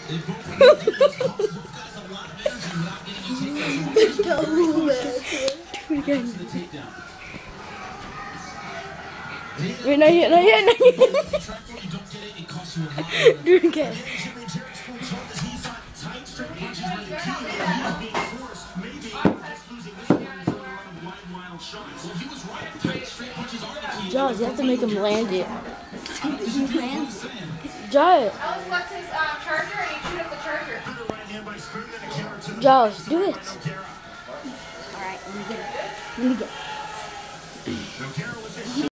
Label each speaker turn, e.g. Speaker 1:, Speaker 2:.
Speaker 1: Wait, not yet, not yet, not yet. Do it again. Jaws, you have to make him land it. Jaws.
Speaker 2: Alex left his charger and he chewed up the charger.
Speaker 1: Jaws, do it.
Speaker 3: Alright, let me get it.
Speaker 1: Let me get it.